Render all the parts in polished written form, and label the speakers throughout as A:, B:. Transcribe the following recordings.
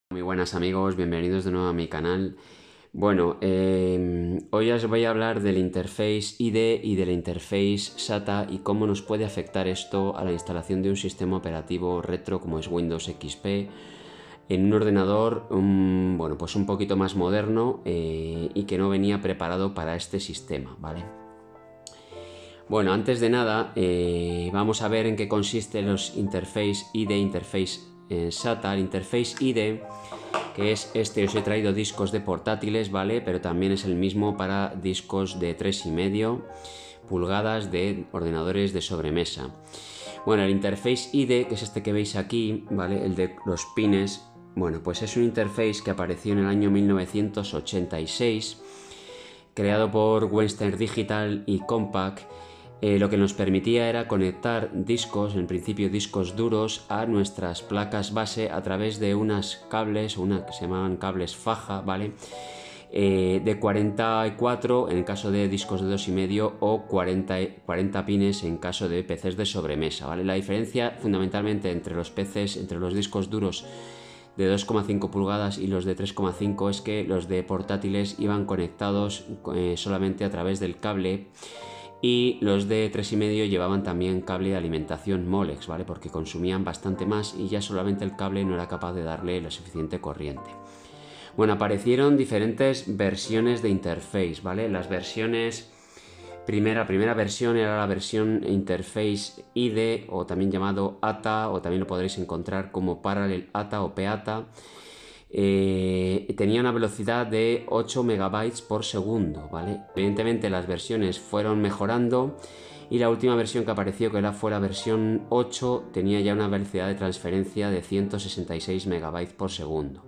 A: Muy buenas amigos, bienvenidos de nuevo a mi canal. Bueno, hoy os voy a hablar del interface IDE y de la interface SATA y cómo nos puede afectar esto a la instalación de un sistema operativo retro como es Windows XP en un ordenador pues un poquito más moderno y que no venía preparado para este sistema, ¿vale? Bueno, antes de nada vamos a ver en qué consiste los interface IDE, interface SATA. El interface IDE, que es este, os he traído discos de portátiles, ¿vale? Pero también es el mismo para discos de 3,5 pulgadas de ordenadores de sobremesa. Bueno, el interface IDE, que es este que veis aquí, ¿vale? El de los pines, bueno, pues es un interface que apareció en el año 1986, creado por Western Digital y Compaq. Lo que nos permitía era conectar discos, en principio discos duros, a nuestras placas base a través de unas cables, que se llamaban cables faja, ¿vale? De 44 en el caso de discos de 2,5 o 40 pines en caso de PCs de sobremesa, ¿vale? La diferencia fundamentalmente entre los PCs, entre los discos duros de 2,5 pulgadas y los de 3,5 es que los de portátiles iban conectados solamente a través del cable, y los de 3,5 llevaban también cable de alimentación Molex, ¿vale? Porque consumían bastante más y ya solamente el cable no era capaz de darle la suficiente corriente. Bueno, aparecieron diferentes versiones de interface, ¿vale? Las versiones... Primera versión era la versión Interface IDE, o también llamado ATA, o también lo podréis encontrar como Parallel ATA o PATA. Tenía una velocidad de 8 megabytes por segundo, ¿vale? Evidentemente las versiones fueron mejorando y la última versión que apareció, que fue la versión 8, tenía ya una velocidad de transferencia de 166 megabytes por segundo.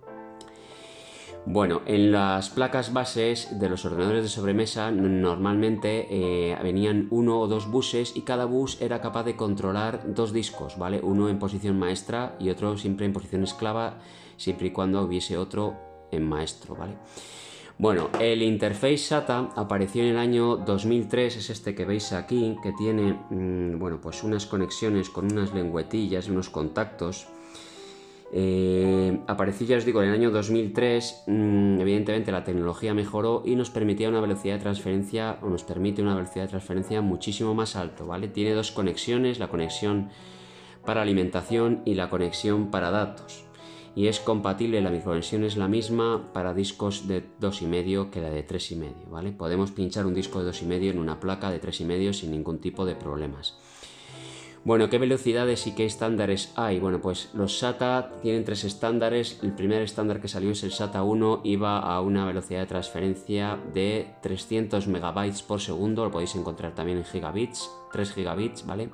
A: Bueno, en las placas bases de los ordenadores de sobremesa normalmente venían uno o dos buses y cada bus era capaz de controlar dos discos, ¿vale? Uno en posición maestra y otro siempre en posición esclava, siempre y cuando hubiese otro en maestro, ¿vale? Bueno, el interface SATA apareció en el año 2003, es este que veis aquí, que tiene pues unas conexiones con unas lengüetillas y unos contactos. Apareció, ya os digo, en el año 2003. Evidentemente la tecnología mejoró y nos permitía una velocidad de transferencia, o nos permite una velocidad de transferencia muchísimo más alto, ¿vale? Tiene dos conexiones, la conexión para alimentación y la conexión para datos, y es compatible, la microconexión es la misma para discos de 2,5 que la de 3,5, ¿vale? Podemos pinchar un disco de 2,5 en una placa de 3,5 sin ningún tipo de problemas. Bueno, ¿qué velocidades y qué estándares hay? Bueno, pues los SATA tienen tres estándares. El primer estándar que salió es el SATA 1, iba a una velocidad de transferencia de 300 megabytes por segundo, lo podéis encontrar también en gigabits, 3 gigabits, ¿vale?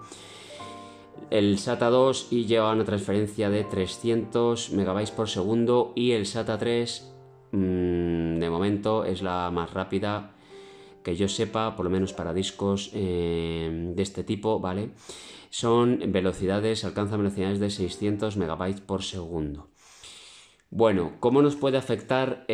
A: El SATA 2 y lleva una transferencia de 300 megabytes por segundo, y el SATA 3 de momento es la más rápida que yo sepa, por lo menos para discos de este tipo, ¿vale? Alcanzan velocidades de 600 megabytes por segundo. Bueno, ¿cómo nos puede afectar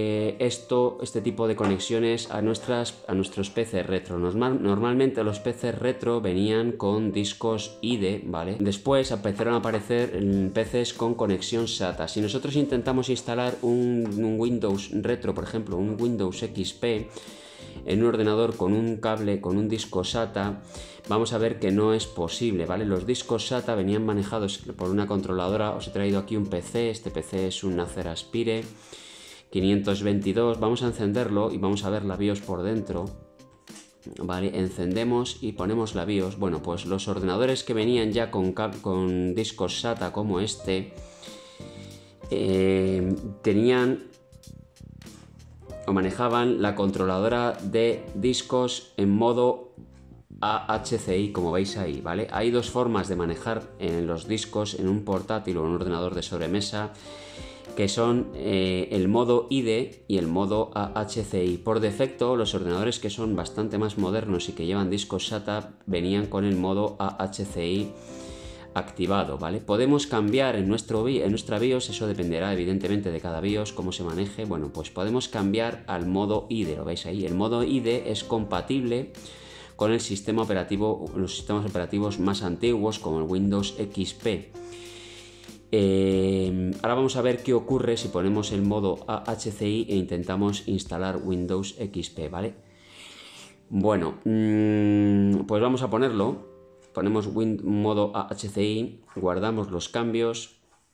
A: este tipo de conexiones a nuestros PCs retro? Normalmente los PCs retro venían con discos IDE, ¿vale? Después empezaron a aparecer PCs con conexión SATA. Si nosotros intentamos instalar un Windows retro, por ejemplo, un Windows XP, en un ordenador con un cable, con un disco SATA, vamos a ver que no es posible, ¿vale? Los discos SATA venían manejados por una controladora. Os he traído aquí un PC, este PC es un Acer Aspire 522, vamos a encenderlo y vamos a ver la BIOS por dentro, ¿vale? Encendemos y ponemos la BIOS. Bueno, pues los ordenadores que venían ya con discos SATA como este, tenían o manejaban la controladora de discos en modo AHCI, como veis ahí, ¿vale? Hay dos formas de manejar los discos en un portátil o en un ordenador de sobremesa, que son el modo IDE y el modo AHCI. Por defecto, los ordenadores que son bastante más modernos y que llevan discos SATA venían con el modo AHCI activado, ¿vale? Podemos cambiar en nuestra BIOS, eso dependerá evidentemente de cada BIOS, cómo se maneje. Bueno, pues podemos cambiar al modo IDE, lo veis ahí. El modo IDE es compatible con el sistema operativo, los sistemas operativos más antiguos como el Windows XP. Ahora vamos a ver qué ocurre si ponemos el modo AHCI e intentamos instalar Windows XP, ¿vale? Bueno, pues vamos a ponerlo. Ponemos modo AHCI, guardamos los cambios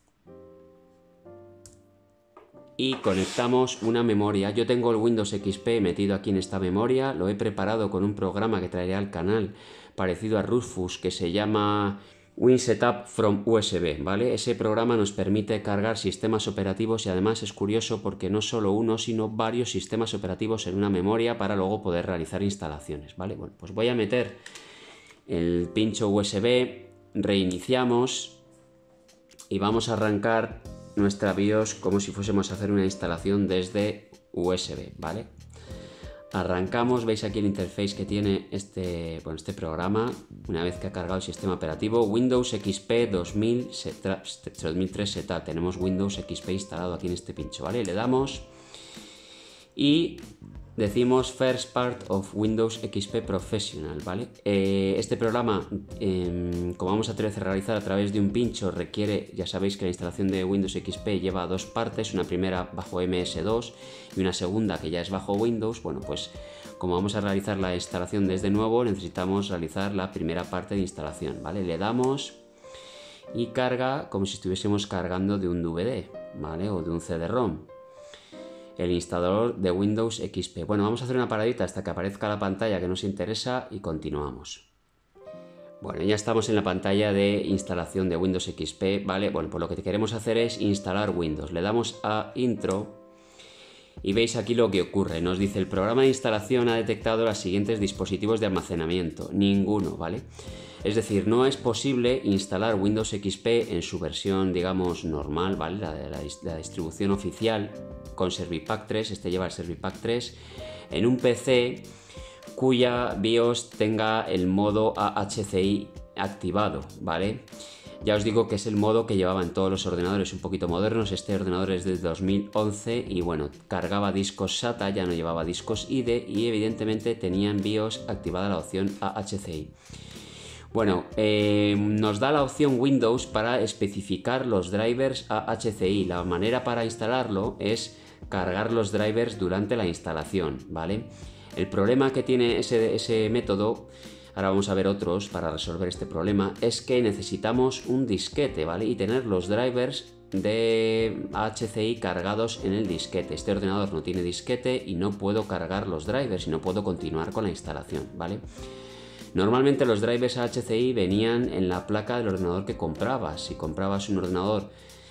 A: y conectamos una memoria. Yo tengo el Windows XP metido aquí en esta memoria, lo he preparado con un programa que traeré al canal parecido a Rufus que se llama WinSetup from USB, ¿vale? Ese programa nos permite cargar sistemas operativos y además es curioso porque no solo uno, sino varios sistemas operativos en una memoria para luego poder realizar instalaciones, ¿vale? Bueno, pues voy a meter el pincho USB, reiniciamos y vamos a arrancar nuestra BIOS como si fuésemos a hacer una instalación desde USB, ¿vale? Arrancamos, veis aquí el interface que tiene este programa, una vez que ha cargado el sistema operativo, Windows XP 2003 Setup, tenemos Windows XP instalado aquí en este pincho, ¿vale? Le damos y decimos First Part of Windows XP Professional, ¿vale? Este programa, como vamos a realizar a través de un pincho, requiere, ya sabéis que la instalación de Windows XP lleva dos partes, una primera bajo MS2 y una segunda que ya es bajo Windows. Bueno, pues como vamos a realizar la instalación desde nuevo, necesitamos realizar la primera parte de instalación, ¿vale? Le damos y carga como si estuviésemos cargando de un DVD, ¿vale? O de un CD-ROM. El instalador de Windows XP. Bueno, vamos a hacer una paradita hasta que aparezca la pantalla que nos interesa y continuamos. Bueno, ya estamos en la pantalla de instalación de Windows XP, ¿vale? Bueno, pues lo que queremos hacer es instalar Windows. Le damos a Intro y veis aquí lo que ocurre. Nos dice: el programa de instalación ha detectado los siguientes dispositivos de almacenamiento. Ninguno, ¿vale? Es decir, no es posible instalar Windows XP en su versión, digamos, normal, ¿vale? La distribución oficial con Servipack 3, este lleva el Servipack 3, en un PC cuya BIOS tenga el modo AHCI activado, ¿vale? Ya os digo que es el modo que llevaba en todos los ordenadores un poquito modernos. Este ordenador es de 2011 y bueno, cargaba discos SATA, ya no llevaba discos IDE y evidentemente tenía en BIOS activada la opción AHCI. Bueno, nos da la opción Windows para especificar los drivers AHCI. La manera para instalarlo es cargar los drivers durante la instalación, ¿vale? El problema que tiene ese método, ahora vamos a ver otros para resolver este problema, es que necesitamos un disquete, ¿vale? Y tener los drivers de AHCI cargados en el disquete. Este ordenador no tiene disquete y no puedo cargar los drivers y no puedo continuar con la instalación, ¿vale? Normalmente los drivers AHCI venían en la placa del ordenador que comprabas. Si comprabas un ordenador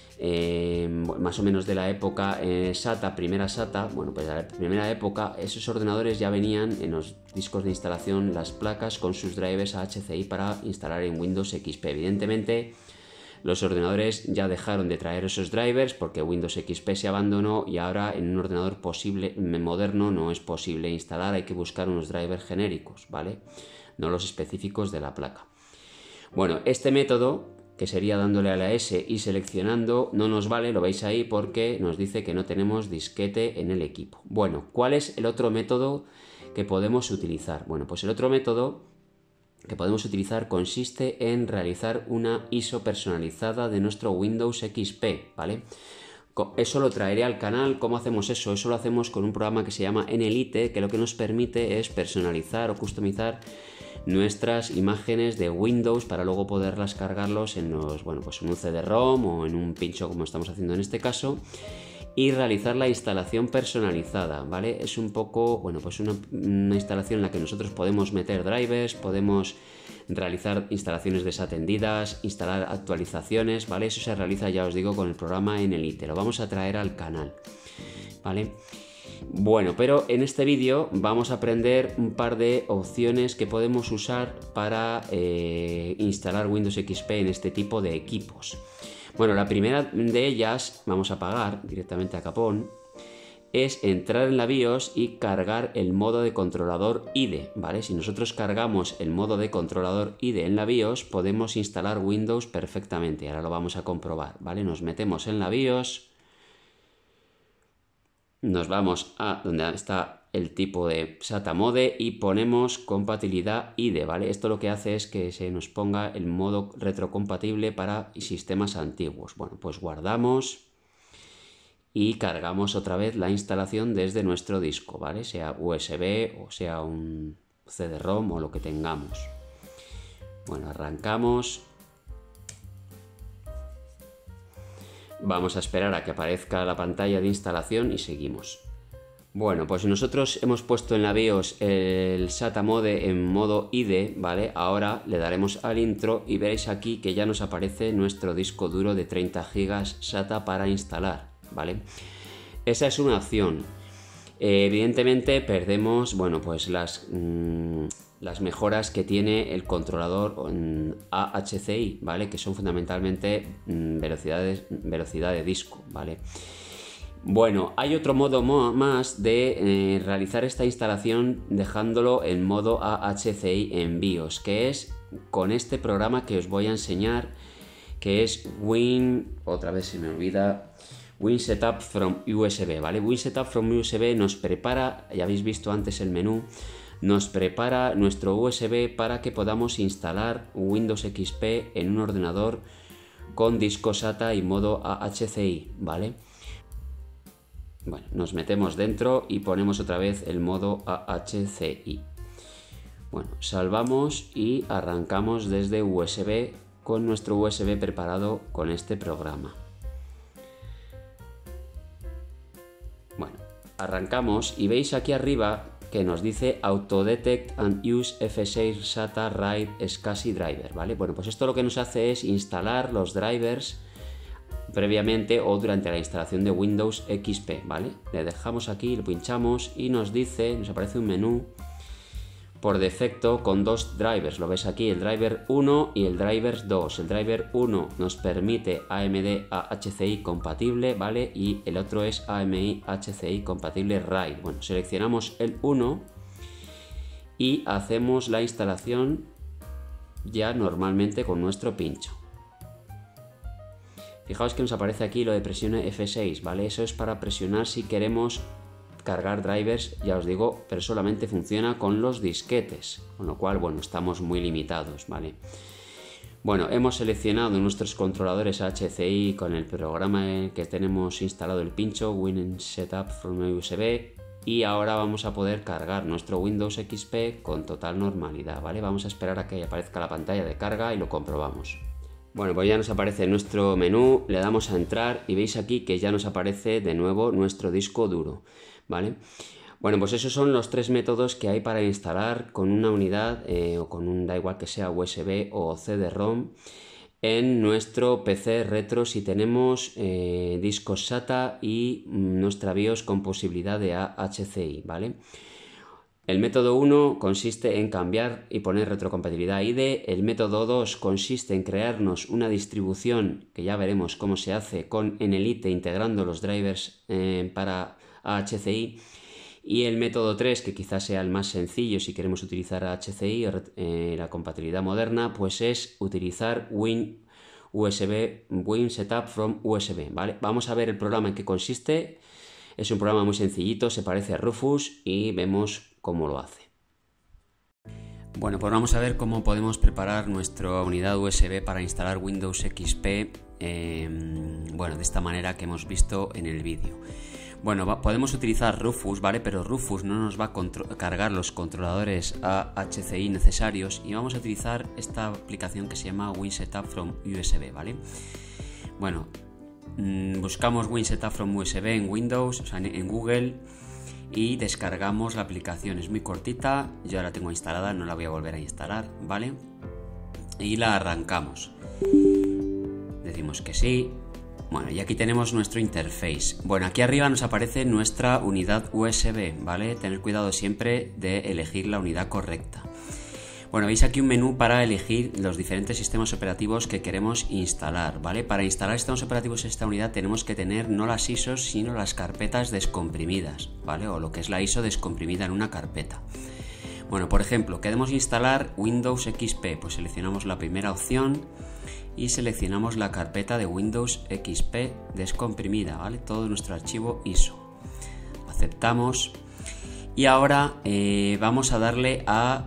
A: más o menos de la época SATA, primera SATA, bueno, pues de la primera época, esos ordenadores ya venían en los discos de instalación las placas con sus drivers AHCI para instalar en Windows XP. Evidentemente, los ordenadores ya dejaron de traer esos drivers porque Windows XP se abandonó y ahora en un ordenador moderno no es posible instalar, hay que buscar unos drivers genéricos, ¿vale? No los específicos de la placa. Bueno, este método, que sería dándole a la S y seleccionando, no nos vale, lo veis ahí, porque nos dice que no tenemos disquete en el equipo. Bueno, ¿cuál es el otro método que podemos utilizar? Bueno, pues el otro método que podemos utilizar consiste en realizar una ISO personalizada de nuestro Windows XP, ¿vale? Eso lo traeré al canal. ¿Cómo hacemos eso? Eso lo hacemos con un programa que se llama NLite, que lo que nos permite es personalizar o customizar nuestras imágenes de Windows para luego poderlas cargarlos en pues en un CD-ROM o en un pincho como estamos haciendo en este caso y realizar la instalación personalizada, ¿vale? Es un poco, pues una instalación en la que nosotros podemos meter drivers, podemos realizar instalaciones desatendidas, instalar actualizaciones, ¿vale? Eso se realiza, ya os digo, con el programa NLite. Lo vamos a traer al canal, ¿vale? Bueno, pero en este vídeo vamos a aprender un par de opciones que podemos usar para instalar Windows XP en este tipo de equipos. Bueno, la primera de ellas, vamos a apagar directamente a capón, es entrar en la BIOS y cargar el modo de controlador IDE, ¿vale? Si nosotros cargamos el modo de controlador IDE en la BIOS, podemos instalar Windows perfectamente. Ahora lo vamos a comprobar, ¿vale? Nos metemos en la BIOS, nos vamos a donde está el tipo de SATA Mode y ponemos compatibilidad IDE, ¿vale? Esto lo que hace es que se nos ponga el modo retrocompatible para sistemas antiguos. Bueno, pues guardamos y cargamos otra vez la instalación desde nuestro disco, ¿vale? Sea USB o sea un CD-ROM o lo que tengamos. Bueno, arrancamos. Vamos a esperar a que aparezca la pantalla de instalación y seguimos. Bueno, pues nosotros hemos puesto en la BIOS el SATA Mode en modo IDE, ¿vale? Ahora le daremos al intro y veréis aquí que ya nos aparece nuestro disco duro de 30 GB SATA para instalar, ¿vale? Esa es una opción. Evidentemente perdemos, bueno, pues las mejoras que tiene el controlador AHCI, ¿vale? Que son fundamentalmente velocidad de disco, ¿vale? Bueno, hay otro modo más de realizar esta instalación dejándolo en modo AHCI en BIOS, que es con este programa que os voy a enseñar, que es otra vez se me olvida, WinSetup from USB, ¿vale? WinSetup from USB nos prepara, ya habéis visto antes el menú, nos prepara nuestro USB para que podamos instalar Windows XP en un ordenador con disco SATA y modo AHCI, ¿vale? Bueno, nos metemos dentro y ponemos otra vez el modo AHCI. Bueno, salvamos y arrancamos desde USB con nuestro USB preparado con este programa. Bueno, arrancamos y veis aquí arriba que nos dice Autodetect and Use F6 SATA RAID SCSI Driver, ¿vale? Bueno, pues esto lo que nos hace es instalar los drivers previamente o durante la instalación de Windows XP, ¿vale? Le dejamos aquí, lo pinchamos y nos aparece un menú por defecto con dos drivers, lo ves aquí, el driver 1 y el driver 2. El driver 1 nos permite AMD HCI compatible, ¿vale? Y el otro es AMI HCI compatible RAID. Bueno, seleccionamos el 1 y hacemos la instalación ya normalmente con nuestro pincho. Fijaos que nos aparece aquí lo de presione F6, ¿vale? Eso es para presionar si queremos cargar drivers, ya os digo, pero solamente funciona con los disquetes, con lo cual, bueno, estamos muy limitados, ¿vale? Bueno, hemos seleccionado nuestros controladores HCI con el programa que tenemos instalado el pincho, WinSetup from USB, y ahora vamos a poder cargar nuestro Windows XP con total normalidad, ¿vale? Vamos a esperar a que aparezca la pantalla de carga y lo comprobamos. Bueno, pues ya nos aparece nuestro menú, le damos a entrar y veis aquí que ya nos aparece de nuevo nuestro disco duro, ¿vale? Bueno, pues esos son los tres métodos que hay para instalar con una unidad o con da igual que sea USB o CD-ROM en nuestro PC retro si tenemos discos SATA y nuestra BIOS con posibilidad de AHCI, ¿vale? El método 1 consiste en cambiar y poner retrocompatibilidad IDE. El método 2 consiste en crearnos una distribución, que ya veremos cómo se hace, con Enelite integrando los drivers para AHCI. Y el método 3, que quizás sea el más sencillo si queremos utilizar AHCI, la compatibilidad moderna, pues es utilizar WinSetup from USB, ¿vale? Vamos a ver el programa en qué consiste. Es un programa muy sencillito, se parece a Rufus y vemos cómo lo hace. Bueno, pues vamos a ver cómo podemos preparar nuestra unidad USB para instalar Windows XP, bueno, de esta manera que hemos visto en el vídeo. Bueno, podemos utilizar Rufus, ¿vale? Pero Rufus no nos va a cargar los controladores AHCI necesarios y vamos a utilizar esta aplicación que se llama WinSetup from USB, ¿vale? Bueno, buscamos WinSetup from USB en Windows, o sea, en Google, y descargamos la aplicación. Es muy cortita, yo ya la tengo instalada, no la voy a volver a instalar, ¿vale? Y la arrancamos. Decimos que sí. Bueno, y aquí tenemos nuestro interface. Bueno, aquí arriba nos aparece nuestra unidad USB, ¿vale? Tener cuidado siempre de elegir la unidad correcta. Bueno, veis aquí un menú para elegir los diferentes sistemas operativos que queremos instalar, ¿vale? Para instalar sistemas operativos en esta unidad tenemos que tener no las ISOs, sino las carpetas descomprimidas, ¿vale? O lo que es la ISO descomprimida en una carpeta. Bueno, por ejemplo, queremos instalar Windows XP, pues seleccionamos la primera opción y seleccionamos la carpeta de Windows XP descomprimida, ¿vale? Todo nuestro archivo ISO. Aceptamos. Y ahora vamos a darle a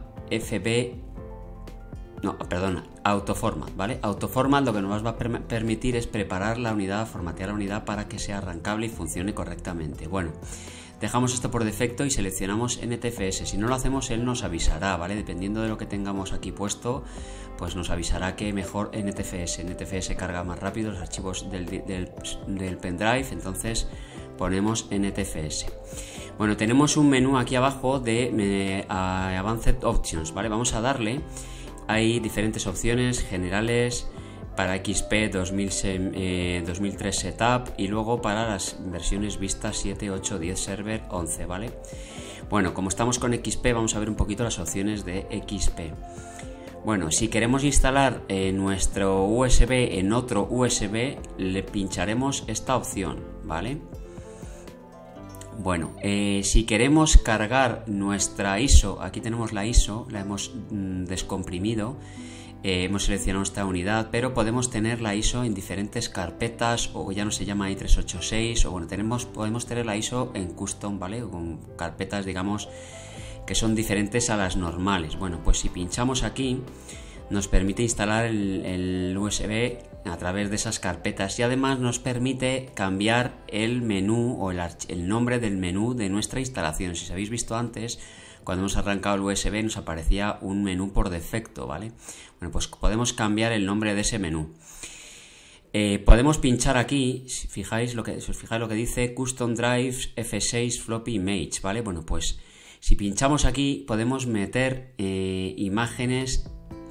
A: Autoformat, ¿vale? Autoformat lo que nos va a permitir es preparar la unidad, formatear la unidad para que sea arrancable y funcione correctamente. Bueno, dejamos esto por defecto y seleccionamos NTFS. Si no lo hacemos, él nos avisará, ¿vale? Dependiendo de lo que tengamos aquí puesto, pues nos avisará que mejor NTFS. NTFS carga más rápido los archivos del pendrive, entonces ponemos NTFS. Bueno, tenemos un menú aquí abajo de Advanced Options, ¿vale? Vamos a darle. Hay diferentes opciones generales para XP 2003 Setup y luego para las versiones Vista 7, 8, 10 Server 11, ¿vale? Bueno, como estamos con XP, vamos a ver un poquito las opciones de XP. Bueno, si queremos instalar nuestro USB en otro USB, le pincharemos esta opción, ¿vale? Bueno, si queremos cargar nuestra ISO, aquí tenemos la ISO, la hemos descomprimido, hemos seleccionado esta unidad, pero podemos tener la ISO en diferentes carpetas, o ya no se llama i386, o bueno, podemos tener la ISO en custom, ¿vale? Con carpetas, digamos, que son diferentes a las normales. Bueno, pues si pinchamos aquí, nos permite instalar el USB a través de esas carpetas y además nos permite cambiar el menú o el nombre del menú de nuestra instalación. Si os habéis visto antes, cuando hemos arrancado el USB nos aparecía un menú por defecto, ¿vale? Bueno, pues podemos cambiar el nombre de ese menú. Podemos pinchar aquí, si os fijáis lo que dice Custom Drives F6 Floppy Image, ¿vale? Bueno, pues si pinchamos aquí podemos meter imágenes,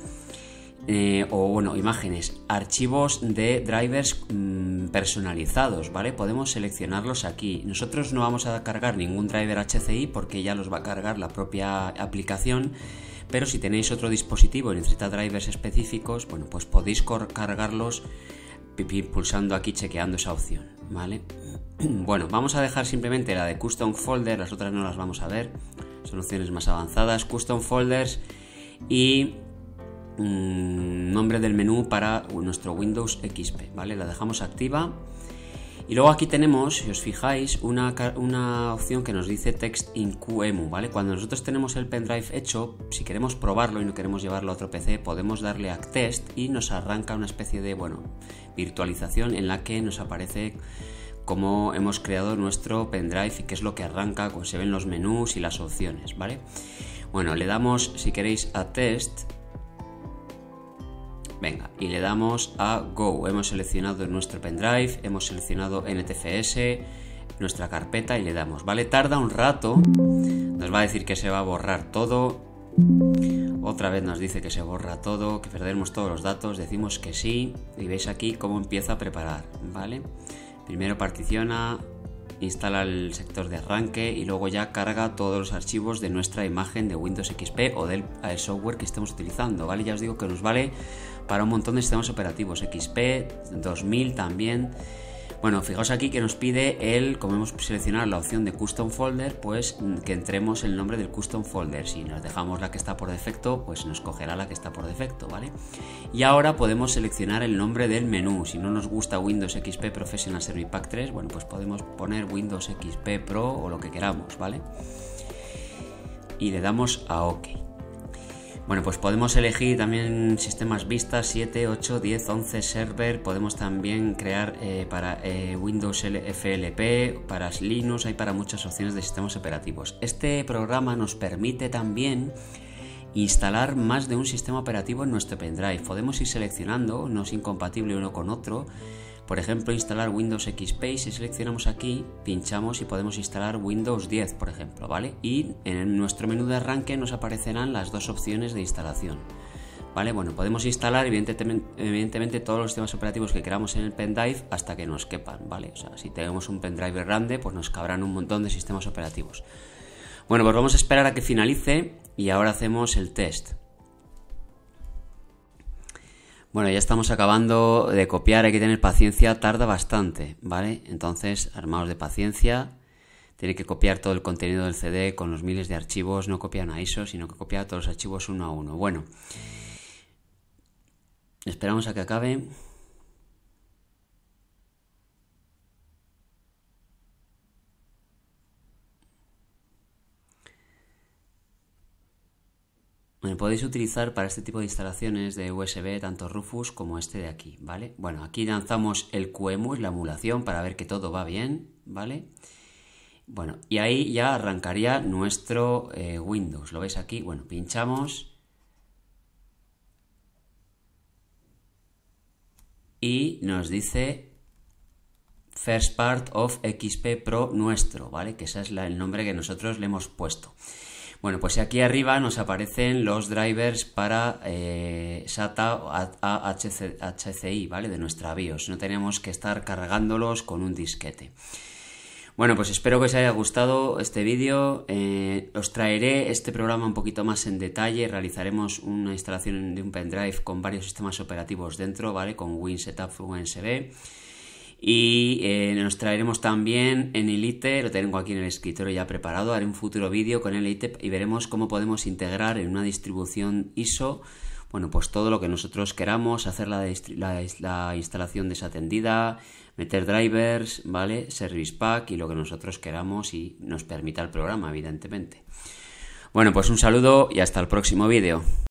A: archivos de drivers personalizados, ¿vale? Podemos seleccionarlos aquí. Nosotros no vamos a cargar ningún driver HCI porque ya los va a cargar la propia aplicación, pero si tenéis otro dispositivo y necesita drivers específicos, bueno, pues podéis cargarlos pulsando aquí, chequeando esa opción, ¿vale? Bueno, vamos a dejar simplemente la de Custom Folder, las otras no las vamos a ver, son opciones más avanzadas. Custom Folders y nombre del menú para nuestro Windows XP, ¿vale? La dejamos activa y luego aquí tenemos, si os fijáis, una opción que nos dice Text in QEMU, ¿vale? Cuando nosotros tenemos el pendrive hecho, si queremos probarlo y no queremos llevarlo a otro PC, podemos darle a Test y nos arranca una especie de, virtualización en la que nos aparece cómo hemos creado nuestro pendrive y qué es lo que arranca, pues se ven los menús y las opciones, ¿vale? Bueno, le damos, si queréis, a Test. Venga, y le damos a Go. Hemos seleccionado nuestro pendrive, hemos seleccionado NTFS, nuestra carpeta y le damos, ¿vale? Tarda un rato, nos va a decir que se va a borrar todo. Otra vez nos dice que se borra todo, que perdemos todos los datos, decimos que sí y veis aquí cómo empieza a preparar, ¿vale? Primero particiona, instala el sector de arranque y luego ya carga todos los archivos de nuestra imagen de Windows XP o del software que estemos utilizando, ¿vale? Ya os digo que nos vale para un montón de sistemas operativos, XP, 2000 también. Bueno, fijaos aquí que nos pide como hemos seleccionado la opción de Custom Folder, pues que entremos el nombre del Custom Folder. Si nos dejamos la que está por defecto, pues nos cogerá la que está por defecto, ¿vale? Y ahora podemos seleccionar el nombre del menú. Si no nos gusta Windows XP Professional Service Pack 3, bueno, pues podemos poner Windows XP Pro o lo que queramos, ¿vale? Y le damos a OK. Bueno, pues podemos elegir también sistemas Vista 7, 8, 10, 11 Server. Podemos también crear para Windows FLP, para Linux, hay para muchas opciones de sistemas operativos. Este programa nos permite también instalar más de un sistema operativo en nuestro pendrive. Podemos ir seleccionando, no es incompatible uno con otro. Por ejemplo, instalar Windows XP, si seleccionamos aquí, pinchamos y podemos instalar Windows 10, por ejemplo, ¿vale? Y en nuestro menú de arranque nos aparecerán las dos opciones de instalación, ¿vale? Bueno, podemos instalar evidentemente todos los sistemas operativos que queramos en el pendrive hasta que nos quepan, ¿vale? O sea, si tenemos un pendrive grande, pues nos cabrán un montón de sistemas operativos. Bueno, pues vamos a esperar a que finalice y ahora hacemos el test. Bueno, ya estamos acabando de copiar, hay que tener paciencia, tarda bastante, ¿vale? Entonces, armaos de paciencia, tiene que copiar todo el contenido del CD con los miles de archivos, no copia una ISO, sino que copia todos los archivos uno a uno. Bueno, esperamos a que acabe. Bueno, podéis utilizar para este tipo de instalaciones de USB tanto Rufus como este de aquí, ¿vale? Bueno, aquí lanzamos el QEMU, la emulación, para ver que todo va bien, ¿vale? Bueno, y ahí ya arrancaría nuestro Windows. ¿Lo veis aquí? Bueno, pinchamos y nos dice First Part of XP Pro nuestro, ¿vale? Que ese es el nombre que nosotros le hemos puesto. Bueno, pues aquí arriba nos aparecen los drivers para SATA HCI, ¿vale? De nuestra BIOS. No tenemos que estar cargándolos con un disquete. Bueno, pues espero que os haya gustado este vídeo. Os traeré este programa un poquito más en detalle. Realizaremos una instalación de un pendrive con varios sistemas operativos dentro, ¿vale? Con WinSetup, USB. Y nos traeremos también en Elite, lo tengo aquí en el escritorio ya preparado, haré un futuro vídeo con Elite y veremos cómo podemos integrar en una distribución ISO, bueno, pues todo lo que nosotros queramos, hacer la instalación desatendida, meter drivers, ¿vale? Service Pack y lo que nosotros queramos y nos permita el programa, evidentemente. Bueno, pues un saludo y hasta el próximo vídeo.